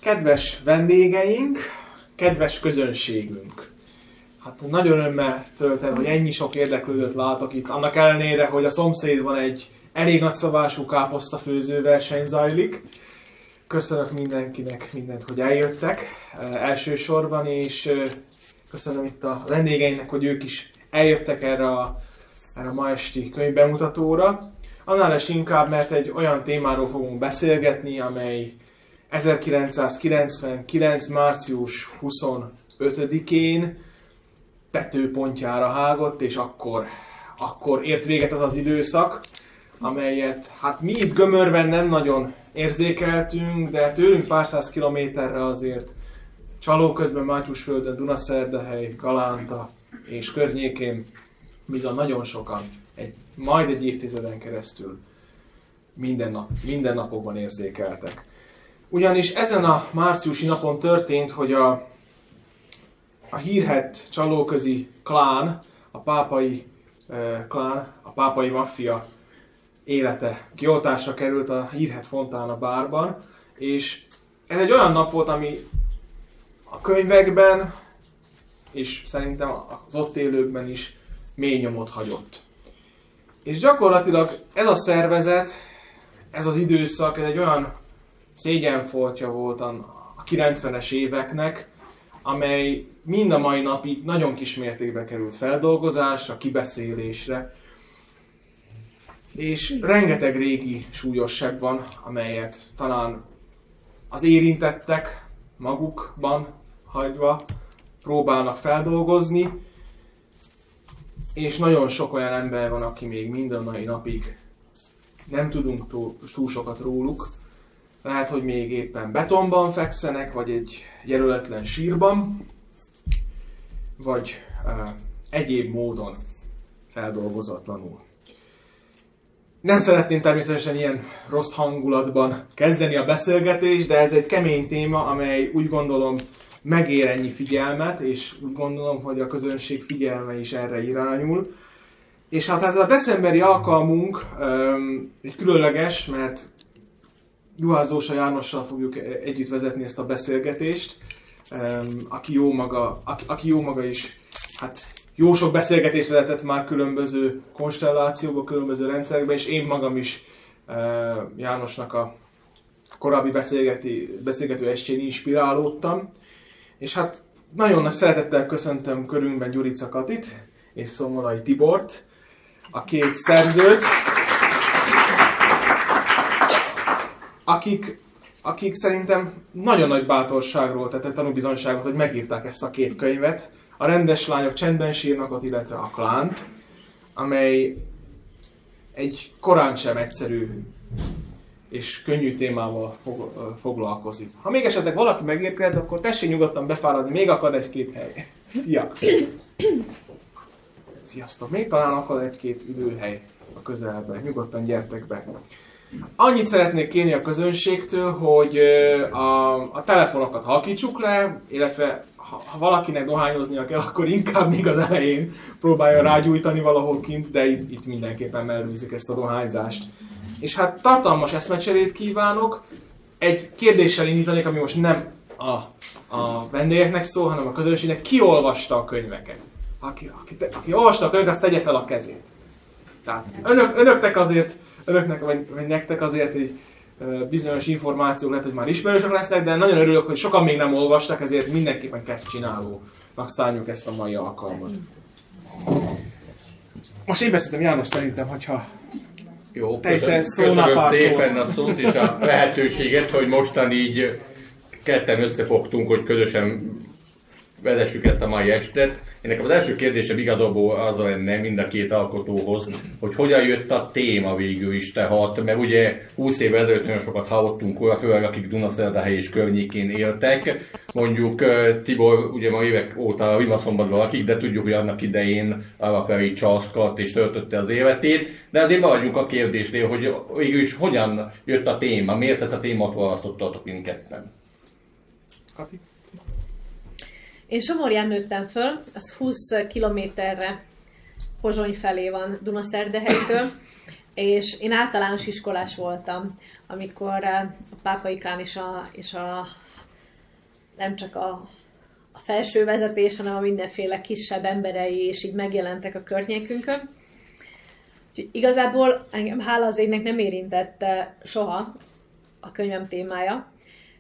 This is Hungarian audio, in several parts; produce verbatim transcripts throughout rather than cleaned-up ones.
Kedves vendégeink, kedves közönségünk! Hát nagyon örömmel töltem, hogy ennyi sok érdeklődőt látok itt, annak ellenére, hogy a szomszédban egy elég nagyszabású káposztafőző verseny zajlik. Köszönök mindenkinek mindent, hogy eljöttek elsősorban, és köszönöm itt a vendégeinknek, hogy ők is eljöttek erre a, erre a ma esti könyvbemutatóra. Annál is inkább, mert egy olyan témáról fogunk beszélgetni, amely ezerkilencszázkilencvenkilenc. március huszonötödikén tetőpontjára hágott, és akkor, akkor ért véget az az időszak, amelyet hát mi itt Gömörben nem nagyon érzékeltünk, de tőlünk pár száz kilométerre azért Csalóközben, Mátyusföldön, Dunaszerdehely, Galánta és környékén bizony nagyon sokan, egy, majd egy évtizeden keresztül minden, nap, minden napokban érzékeltek. Ugyanis ezen a márciusi napon történt, hogy a, a hírhedt csalóközi klán, a pápai eh, klán, a pápai maffia élete kioltásra került a hírhedt Fontana bárban, és ez egy olyan nap volt, ami a könyvekben, és szerintem az ott élőkben is mély nyomot hagyott. És gyakorlatilag ez a szervezet, ez az időszak, ez egy olyan szégyenfoltja volt a kilencvenes éveknek, amely mind a mai napig nagyon kis mértékben került feldolgozásra, kibeszélésre, és rengeteg régi súlyosság van, amelyet talán az érintettek magukban hagyva próbálnak feldolgozni, és nagyon sok olyan ember van, aki még minden mai napig nem tudunk túl, túl sokat róluk. Lehet, hogy még éppen betonban fekszenek, vagy egy jelöletlen sírban, vagy uh, egyéb módon feldolgozatlanul. Nem szeretném természetesen ilyen rossz hangulatban kezdeni a beszélgetést, de ez egy kemény téma, amely úgy gondolom megér ennyi figyelmet, és úgy gondolom, hogy a közönség figyelme is erre irányul. És hát ez a decemberi alkalmunk um, egy különleges, mert Juhász Zósa Jánossal fogjuk együtt vezetni ezt a beszélgetést, um, aki, jó maga, aki, aki jó maga is, hát jó sok beszélgetést vezetett már különböző konstellációkban, különböző rendszerekben, és én magam is uh, Jánosnak a korábbi beszélgető estjén inspirálódtam. És hát nagyon nagy szeretettel köszöntöm körünkben Gyurica Katit és Szomolai Tibort, a két szerzőt, akik, akik szerintem nagyon nagy bátorságról tettek tanúbizonyságot, hogy megírták ezt a két könyvet, a Rendes lányok csendben sírnak, illetve a Klánt, amely egy korán sem egyszerű és könnyű témával foglalkozik. Ha még esetleg valaki megérkezett, akkor tessék nyugodtan befáradni, még akad egy-két hely. Szia! Sziasztok! Még talán akad egy-két ülőhely a közelben. Nyugodtan gyertek be. Annyit szeretnék kérni a közönségtől, hogy a, a telefonokat halkítsuk le, illetve ha, ha valakinek dohányoznia kell, akkor inkább még az elején próbálja rágyújtani valahol kint, de itt, itt mindenképpen mellőzzük ezt a dohányzást. És hát tartalmas eszmecserét kívánok. Egy kérdéssel indítanék, ami most nem a, a vendégeknek szól, hanem a közönségnek. Ki olvasta a könyveket? Aki, aki, te, aki olvasta a könyveket, azt tegye fel a kezét. Tehát önök, önöknek azért, önöknek vagy, vagy nektek azért egy bizonyos információk lehet, hogy már ismerősök lesznek, de nagyon örülök, hogy sokan még nem olvastak, ezért mindenképpen kedvcsinálónak szánjuk ezt a mai alkalmat. Most én beszéltem János szerintem, hogyha jó, köszönöm, köszönöm szépen a szót és a lehetőséget, hogy mostan így ketten összefogtunk, hogy közösen vezessük ezt a mai estet. Én nekem az első kérdésem igazából az lenne mind a két alkotóhoz, hogy hogyan jött a téma végül is tehát, mert ugye húsz évvel ezelőtt nagyon sokat hallottunk olyan, főleg akik Dunaszerdahely és környékén éltek. Mondjuk Tibor ugye ma évek óta a Rimaszombatban lakik, de tudjuk, hogy annak idején alapvetően csalszkadt és töltötte az életét. De azért maradjunk a kérdésnél, hogy végül is hogyan jött a téma, miért ezt a témát választottatok mindketten? Kati? Én Somorján nőttem föl, az húsz kilométerre Pozsony felé van Dunaszerdahelytől, és én általános iskolás voltam, amikor a pápai klán és a, és a nem csak a, a felső vezetés, hanem a mindenféle kisebb emberei, és így megjelentek a környékünkön. Úgyhogy igazából engem hála az égnek nem érintette soha a könyvem témája.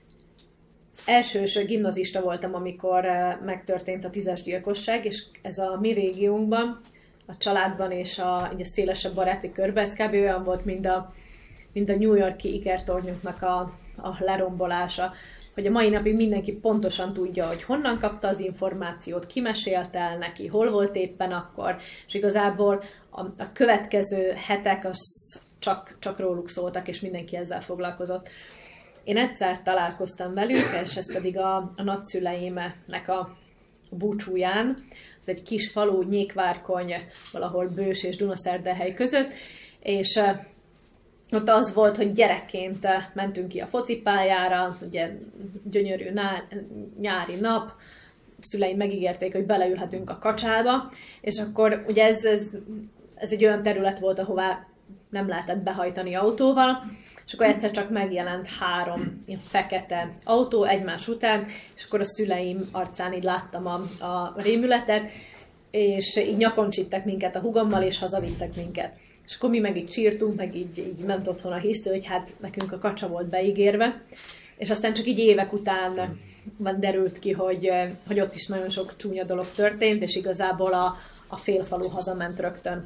Elsős gimnazista voltam, amikor megtörtént a tízes gyilkosság, és ez a mi régiónkban, a családban és a, a szélesebb baráti körben, ez kb. Olyan volt, mint a, mint a New York-i ikertornyoknak a, a lerombolása, hogy a mai napig mindenki pontosan tudja, hogy honnan kapta az információt, ki mesélte el neki, hol volt éppen akkor, és igazából a, a következő hetek az csak, csak róluk szóltak, és mindenki ezzel foglalkozott. Én egyszer találkoztam velük, és ez pedig a, a nagyszüleimnek a, a búcsúján. Ez egy kis falu, Nyékvárkony, valahol Bős és Dunaszerdehely között, és ott az volt, hogy gyerekként mentünk ki a focipályára, ugye gyönyörű nyári nap, szüleim megígérték, hogy beleülhetünk a kacsába, és akkor ugye ez, ez, ez egy olyan terület volt, ahová nem lehetett behajtani autóval, és akkor egyszer csak megjelent három ilyen fekete autó egymás után, és akkor a szüleim arcán így láttam a, a rémületet, és így nyakon csittek minket a hugommal, és hazavittek minket. És akkor mi meg így csírtunk, meg így, így ment otthon a hisztő, hogy hát nekünk a kacsa volt beígérve. És aztán csak így évek után derült ki, hogy, hogy ott is nagyon sok csúnya dolog történt, és igazából a, a félfalu hazament rögtön.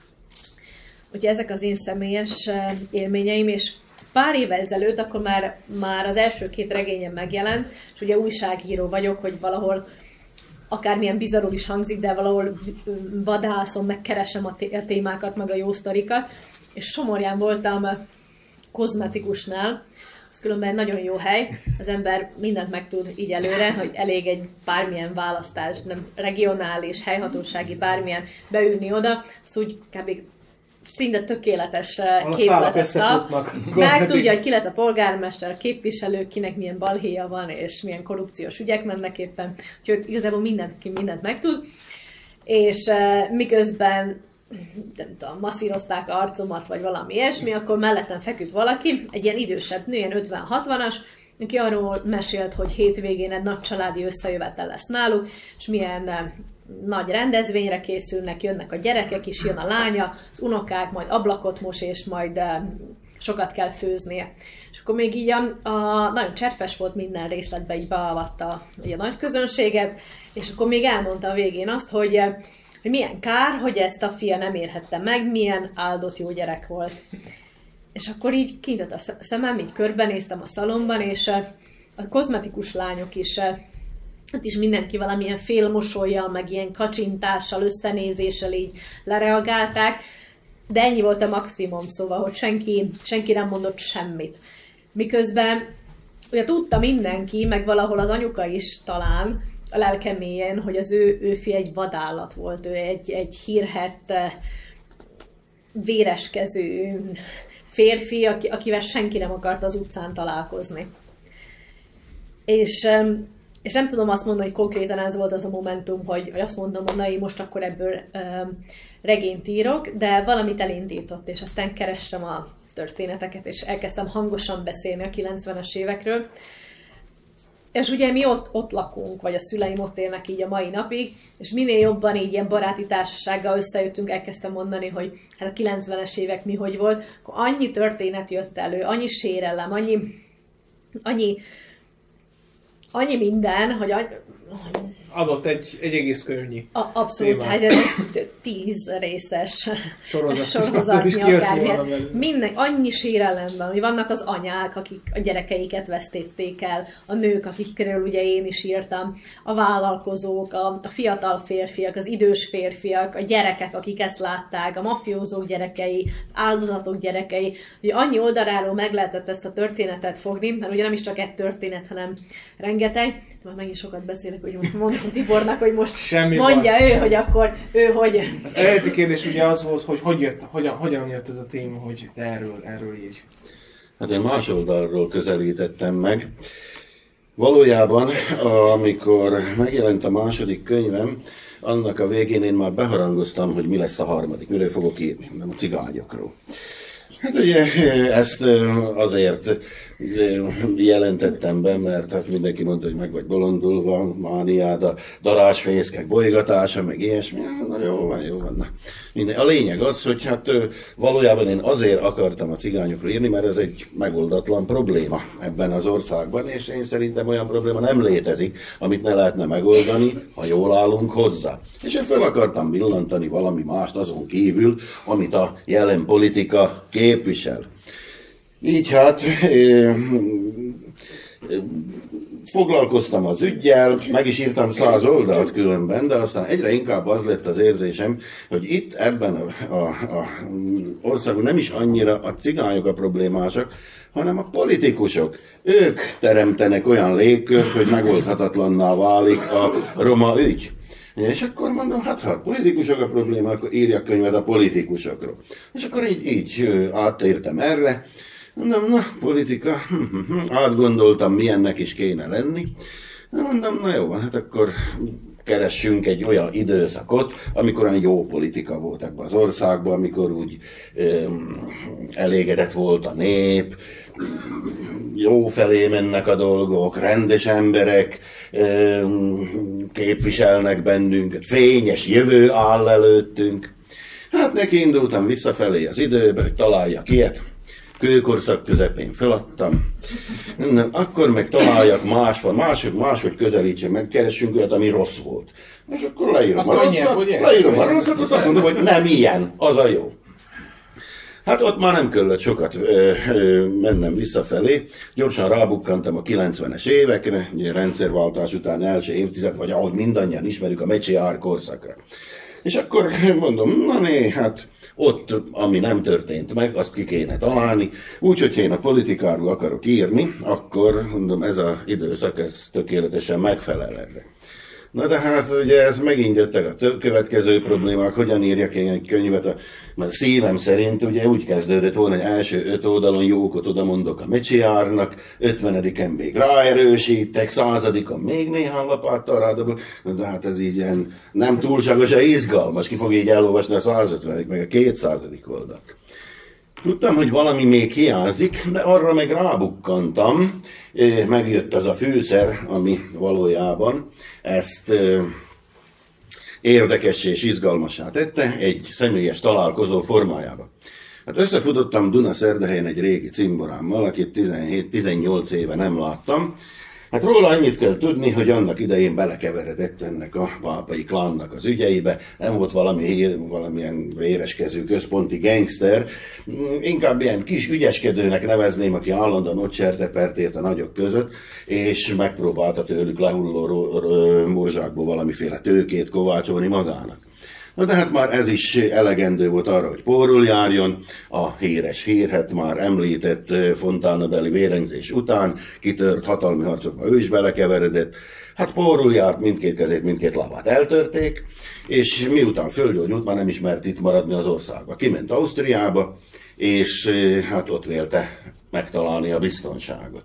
Ugye ezek az én személyes élményeim, és pár évvel ezelőtt, akkor már, már az első két regényem megjelent, és ugye újságíró vagyok, hogy valahol akármilyen bizarrul is hangzik, de valahol vadászom, megkeresem a témákat, meg a jó sztorikat, és Somorján voltam kozmetikusnál, az különben nagyon jó hely, az ember mindent megtud így előre, hogy elég egy bármilyen választás, nem regionális, helyhatósági, bármilyen beülni oda, azt úgy kb. Szinte tökéletes képletet kap. Meg tudja, hogy ki lesz a polgármester, a képviselő, kinek milyen balhéja van, és milyen korrupciós ügyek mennek éppen. Úgyhogy igazából mindent, mindent megtud. És uh, miközben nem tudom, masszírozták arcomat, vagy valami ilyesmi, akkor mellettem feküdt valaki, egy ilyen idősebb nő, ilyen ötven-hatvanas, aki arról mesélt, hogy hétvégén egy nagy családi összejövetel lesz náluk, és milyen uh, nagy rendezvényre készülnek, jönnek a gyerekek is, jön a lánya, az unokák, majd ablakot mos, és majd uh, sokat kell főznie. És akkor még így a, a nagyon cserfes volt, minden részletbe így beavatta a nagy közönséget, és akkor még elmondta a végén azt, hogy, uh, hogy milyen kár, hogy ezt a fia nem érhette meg, milyen áldott jó gyerek volt. És akkor így kinyitott a szemem, így körbenéztem a szalomban, és uh, a kozmetikus lányok is uh, hát is mindenki valamilyen félmosollyal, meg ilyen kacsintással, összenézéssel így lereagálták, de ennyi volt a maximum, szóval, hogy senki, senki nem mondott semmit. Miközben ugye tudta mindenki, meg valahol az anyuka is talán a lelkemélyen, hogy az ő, ő fia egy vadállat volt, ő egy, egy hírhedt, véreskező férfi, akivel senki nem akart az utcán találkozni. És És nem tudom azt mondani, hogy konkrétan ez volt az a momentum, hogy, hogy azt mondom, hogy na, én most akkor ebből um, regényt írok, de valamit elindított, és aztán kerestem a történeteket, és elkezdtem hangosan beszélni a kilencvenes évekről. És ugye mi ott, ott lakunk, vagy a szüleim ott élnek így a mai napig, és minél jobban így ilyen baráti társasággal összejöttünk, elkezdtem mondani, hogy hát a kilencvenes évek mi hogy volt, akkor annyi történet jött elő, annyi sérelem, annyi, annyi Annyi minden, hogy... Any... Adott egy, egy egész könyvnyi. A, abszolút, hát ez egy tíz részes sorozat, sorozatnyi akármilyen. Minden, annyi sérelemben, hogy vannak az anyák, akik a gyerekeiket vesztették el, a nők, akikről ugye én is írtam, a vállalkozók, a, a fiatal férfiak, az idős férfiak, a gyerekek, akik ezt látták, a mafiózók gyerekei, az áldozatok gyerekei. Ugye annyi oldaláról meg lehetett ezt a történetet fogni, mert ugye nem is csak egy történet, hanem rengeteg. Már megint sokat beszélek, hogy most mondom Tibornak, hogy most semmi mondja van. Ő, hogy akkor ő hogy... Az eredeti kérdés ugye az volt, hogy hogy jött, hogyan, hogyan jött ez a téma, hogy te erről, erről így. Hát én más oldalról közelítettem meg. Valójában, amikor megjelent a második könyvem, annak a végén én már beharangoztam, hogy mi lesz a harmadik, miről fogok írni, nem a cigányokról. Hát ugye ezt azért jelentettem be, mert hát mindenki mondta, hogy meg vagy bolondulva, mániád, a darásfészkek bolygatása, meg ilyesmi. Na jó van, jó van. Na. Minden. A lényeg az, hogy hát valójában én azért akartam a cigányokról írni, mert ez egy megoldatlan probléma ebben az országban, és én szerintem olyan probléma nem létezik, amit ne lehetne megoldani, ha jól állunk hozzá. És én fel akartam villantani valami mást azon kívül, amit a jelen politika képvisel. Így hát é, foglalkoztam az üggyel, meg is írtam száz oldalt különben, de aztán egyre inkább az lett az érzésem, hogy itt ebben a, a, a országban nem is annyira a cigányok a problémásak, hanem a politikusok. Ők teremtenek olyan légkört, hogy megoldhatatlanná válik a roma ügy. És akkor mondom, hát ha a politikusok a probléma, akkor írjak könyvet a politikusokról. És akkor így, így áttértem erre. Mondom, na, politika, átgondoltam, milyennek is kéne lenni. Mondom, na jó van, hát akkor keressünk egy olyan időszakot, amikor olyan jó politika volt ebben az országban, amikor úgy öm, elégedett volt a nép, jó felé mennek a dolgok, rendes emberek öm, képviselnek bennünket, fényes jövő áll előttünk. Hát neki indultam visszafelé az időbe, hogy találjak ilyet. Kőkorszak közepén feladtam. Akkor meg találjak máshogy, máshogy, máshogy közelítsem meg, keressünk olyat, ami rossz volt. És akkor leírom azt a rosszat, leírom a rosszat, azt mondom, hogy nem ilyen, az a jó. Hát ott már nem kellett sokat ö, ö, mennem visszafelé. Gyorsan rábukkantam a kilencvenes évekre, ugye rendszerváltás után első évtized, vagy ahogy mindannyian ismerjük, a Mecsiár korszakra. És akkor mondom, na né, hát ott, ami nem történt meg, azt ki kéne találni. Úgyhogy ha én a politikáról akarok írni, akkor mondom, ez az időszak, ez tökéletesen megfelel erre. Na de hát ugye ez megint jöttek a következő problémák, hogyan írjak én egy könyvet, a, mert szívem szerint ugye úgy kezdődött volna, hogy első öt oldalon jókot oda mondok a Mecsiárnak, ötvenediken még ráerősítek, századikon még néhány lapáttal rádobok, de hát ez így ilyen nem túlságosan izgalmas, ki fog így elolvasni a százötvenedik, meg a kétszázadik oldalt. Tudtam, hogy valami még hiányzik, de arra meg rábukkantam, megjött az a fűszer, ami valójában ezt érdekes és izgalmassá tette egy személyes találkozó formájába. Hát összefutottam Dunaszerdahelyen egy régi cimborámmal, akit tizenhét-tizennyolc éve nem láttam. Hát róla annyit kell tudni, hogy annak idején belekeveredett ennek a pápai klánnak az ügyeibe. Nem volt valami, valamilyen véreskező központi gangster, inkább ilyen kis ügyeskedőnek nevezném, aki állandóan ott sertepert a nagyok között, és megpróbálta tőlük lehulló morzsákból valamiféle tőkét kovácsolni magának. Na de hát már ez is elegendő volt arra, hogy pórul járjon. A híres hírhet már említett fontánabeli vérengzés után kitört hatalmi harcokba, ő is belekeveredett. Hát pórul járt, mindkét kezét, mindkét lábát eltörték, és miután földgyógyult, már nem ismert itt maradni az országba. Kiment Ausztriába, és hát ott vélte megtalálni a biztonságot.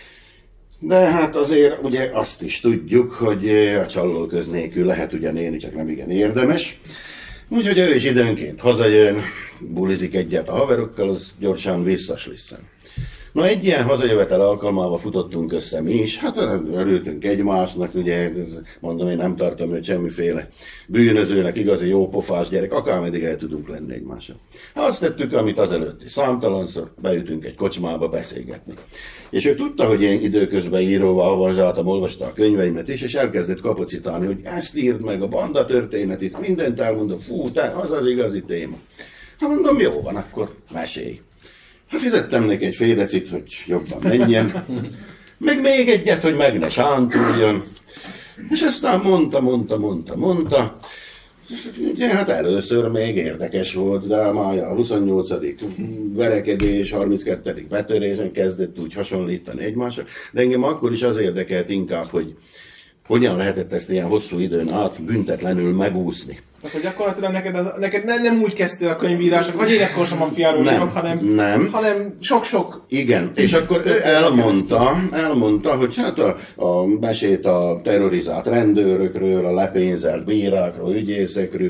De hát azért ugye azt is tudjuk, hogy a csallóköz nélkül lehet ugyan élni, csak nem igen érdemes. Úgyhogy ő is időnként hazajön, bulizik egyet a haverokkal, az gyorsan visszaslisszem. Na egy ilyen hazajövetel alkalmával futottunk össze mi is, hát örültünk egymásnak, ugye, mondom, én nem tartom őt semmiféle bűnözőnek, igazi jó pofás gyerek, akármeddig el tudunk lenni egymással. Hát azt tettük, amit azelőtt is számtalanszor, beütünk egy kocsmába beszélgetni. És ő tudta, hogy én időközben íróval avanzsáltam, olvasta a könyveimet is, és elkezdett kapacitálni, hogy ezt írd meg, a banda történetit, mindent elmondom, fú, te, az az igazi téma. Hát mondom, jó van, akkor mesélj. Hát fizettem neki egy fél decit, hogy jobban menjen, meg még egyet, hogy meg ne sántuljon. És aztán mondta, mondta, mondta, mondta. Ugye, hát először még érdekes volt, de már a huszonnyolcadik verekedés, harminckettedik betörésen kezdett úgy hasonlítani egymásra. De engem akkor is az érdekelt inkább, hogy hogyan lehetett ezt ilyen hosszú időn át büntetlenül megúszni. Akkor gyakorlatilag neked, az, neked ne, nem úgy kezdtél a könyvírások, hogy én ekkor sem a fiáról írok, hanem, nem. hanem sok-sok. Igen, és akkor ő elmondta, elmondta, hogy hát a, a mesét a terrorizált rendőrökről, a lepénzelt bírákról, ügyészekről,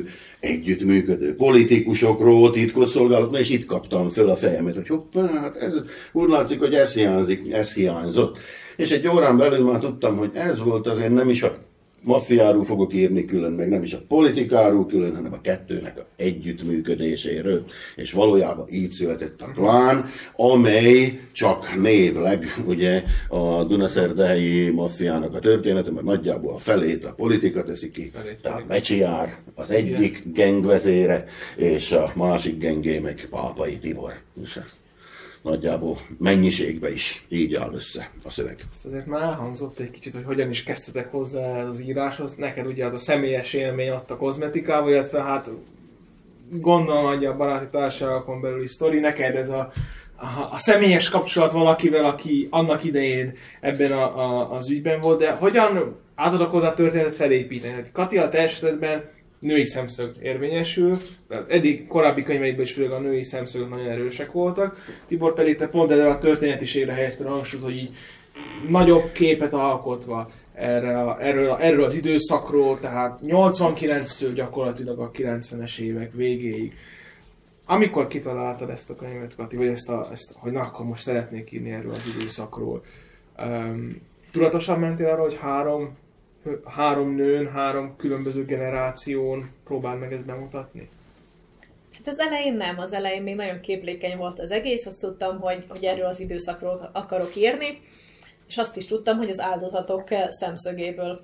együttműködő politikusokról, titkosszolgálatról, és itt kaptam föl a fejemet, hogy hoppá, hát ez, úgy látszik, hogy ez hiányzik, ez hiányzott. És egy órán belül már tudtam, hogy ez volt azért nem is a maffiáról fogok írni külön, meg nem is a politikáról külön, hanem a kettőnek a együttműködéséről. És valójában így született a klán, amely csak névleg ugye a dunaszerdahelyi maffiának a története, mert nagyjából a felét a politika teszi ki. Tehát Mecsiár az egyik gengvezére, és a másik gengé meg Pápai Tibor. Nagyjából mennyiségben is így áll össze a szöveg. Ezt azért már elhangzott egy kicsit, hogy hogyan is kezdtetek hozzá az íráshoz. Neked ugye az a személyes élmény ott a kozmetikával, illetve hát gondolom, hogy a baráti társaságokon belüli sztori, neked ez a, a, a személyes kapcsolat valakivel, aki annak idején ebben a, a, az ügyben volt, de hogyan átadok hozzá a történetet felépíteni? Kati, a te esetedben női szemszög érvényesül, eddig korábbi könyveikben is főleg a női szemszögök nagyon erősek voltak. Tibor pedig te pont ezzel a történetiségre helyezted a hangsúlyt, hogy így nagyobb képet alkotva erre a, erről, a, erről az időszakról, tehát nyolcvankilenctől gyakorlatilag a kilencvenes évek végéig. Amikor kitaláltad ezt a könyvet, Kati, vagy ezt, a, ezt hogy na, akkor most szeretnék írni erről az időszakról, um, tudatosan mentél arra, hogy három három nőn, három különböző generáción próbál meg ezt bemutatni? Hát az elején nem, az elején még nagyon képlékeny volt az egész, azt tudtam, hogy, hogy erről az időszakról akarok írni, és azt is tudtam, hogy az áldozatok szemszögéből.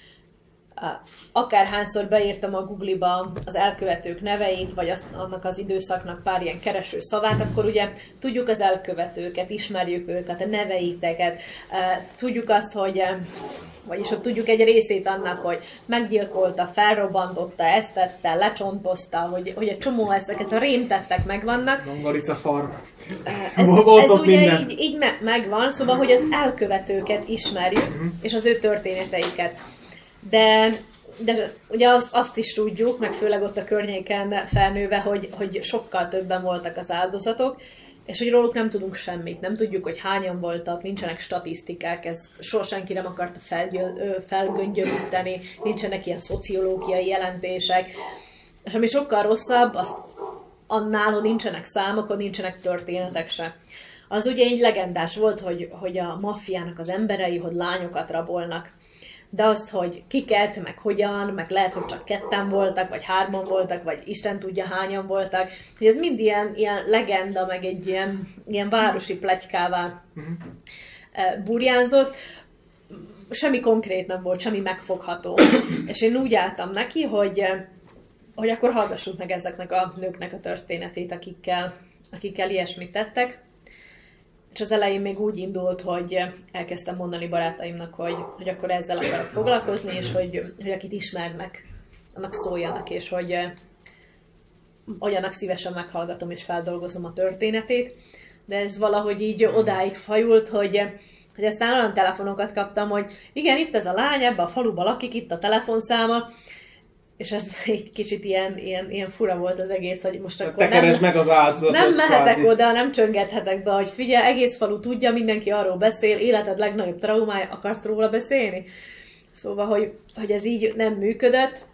Akárhányszor beírtam a Google-ba az elkövetők neveit, vagy azt, annak az időszaknak pár ilyen kereső szavát, akkor ugye tudjuk az elkövetőket, ismerjük őket, a neveiteket, tudjuk azt, hogy vagyis ott tudjuk egy részét annak, hogy meggyilkolta, felrobbantotta, ezt tette, lecsontozta, hogy, hogy egy csomó ezeket a rémtettek megvannak. Mongolica farm. Ez, ez ugye így, így me- megvan, szóval, hogy az elkövetőket ismerjük, uh-huh. és az ő történeteiket. De, de ugye azt, azt is tudjuk, meg főleg ott a környéken felnőve, hogy, hogy sokkal többen voltak az áldozatok, és hogy róluk nem tudunk semmit, nem tudjuk, hogy hányan voltak, nincsenek statisztikák, ez soha senki nem akarta felgöngyölíteni, nincsenek ilyen szociológiai jelentések. És ami sokkal rosszabb, az annál, hogy nincsenek számok, hogy nincsenek történetek se. Az ugye így legendás volt, hogy, hogy a maffiának az emberei, hogy lányokat rabolnak. De azt, hogy kiket, meg hogyan, meg lehet, hogy csak ketten voltak, vagy hárman voltak, vagy Isten tudja hányan voltak, hogy ez mind ilyen, ilyen legenda, meg egy ilyen, ilyen városi pletykává uh-huh. burjánzott. Semmi konkrét nem volt, semmi megfogható. És én úgy álltam neki, hogy, hogy akkor hallgassuk meg ezeknek a nőknek a történetét, akikkel, akikkel ilyesmit tettek. És az elején még úgy indult, hogy elkezdtem mondani barátaimnak, hogy, hogy akkor ezzel akarok foglalkozni, és hogy, hogy akit ismernek, annak szóljanak, és hogy, hogy annak szívesen meghallgatom és feldolgozom a történetét. De ez valahogy így odáig fajult, hogy, hogy aztán olyan telefonokat kaptam, hogy igen, itt ez a lány, ebbe a faluba lakik, itt a telefonszáma, és ez egy kicsit ilyen, ilyen, ilyen fura volt az egész, hogy most akkor te keresd meg az áldozatot. Nem mehetek kvázi. oda, nem csöngethetek be, hogy figyelj, egész falu tudja, mindenki arról beszél, életed legnagyobb traumája, akarsz róla beszélni? Szóval, hogy, hogy ez így nem működött,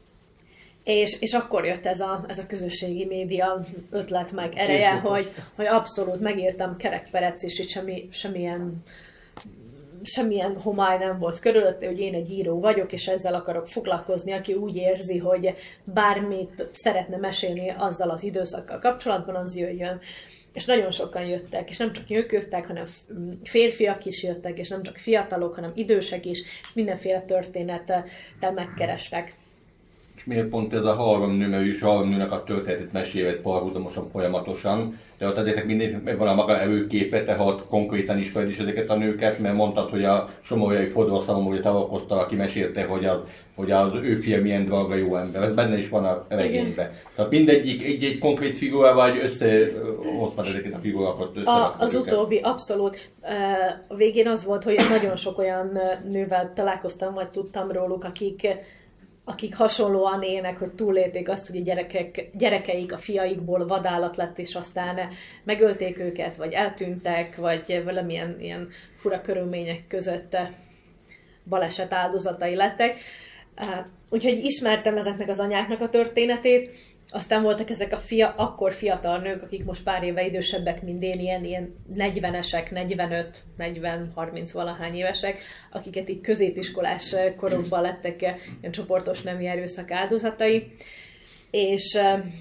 és, és akkor jött ez a, ez a közösségi média ötlet meg ereje, hogy, hogy abszolút megírtam kerekperec, és itt semmi, semmilyen semmilyen homály nem volt körülötte, hogy én egy író vagyok, és ezzel akarok foglalkozni, aki úgy érzi, hogy bármit szeretne mesélni azzal az időszakkal kapcsolatban, az jöjjön. És nagyon sokan jöttek, és nem csak nők jöttek, hanem férfiak is jöttek, és nem csak fiatalok, hanem idősek is, és mindenféle történettel megkerestek. És miért pont ez a három nő, mert is a három nőnek a történetét mesélhet párhuzamosan, folyamatosan, de ott azért mindenkinek van a maga előképe, tehát konkrétan ismered is ezeket a nőket, mert mondtad, hogy a Somogyai Fordulószalom, hogy te okozta, aki mesélte, hogy az, hogy az ő fia milyen drága jó ember. Ez benne is van a regényben. Tehát mindegyik egy-egy konkrét figura, vagy összehoztad ezeket a figurákat, összeraktad Az őket. Utóbbi, abszolút. A végén az volt, hogy nagyon sok olyan nővel találkoztam, vagy tudtam róluk, akik akik hasonlóan élnek, hogy túlélték azt, hogy a gyerekek, gyerekeik a fiaikból vadállat lett, és aztán megölték őket, vagy eltűntek, vagy valamilyen ilyen fura körülmények között baleset áldozatai lettek. úgyhogy ismertem ezeknek az anyáknak a történetét, aztán voltak ezek a fia, akkor fiatal nők, akik most pár éve idősebbek, mint én, ilyen, ilyen negyvenesek, negyvenöt, negyven, harminc valahány évesek, akiket így középiskolás korokban lettek ilyen csoportos nemi erőszak áldozatai. És,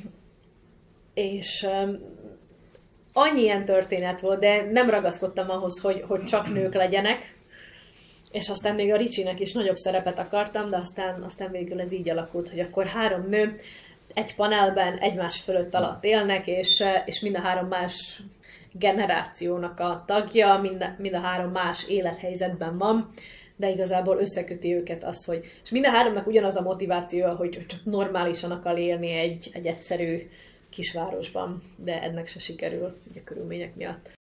és annyi ilyen történet volt, de nem ragaszkodtam ahhoz, hogy, hogy csak nők legyenek, és aztán még a Ricsinek is nagyobb szerepet akartam, de aztán, aztán végül ez így alakult, hogy akkor három nő egy panelben egymás fölött alatt élnek, és, és mind a három más generációnak a tagja, mind, mind a három más élethelyzetben van, de igazából összeköti őket az, hogy... És mind a háromnak ugyanaz a motivációja, hogy csak normálisan akar élni egy, egy egyszerű kisvárosban, de ennek se sikerül, ugye, a körülmények miatt.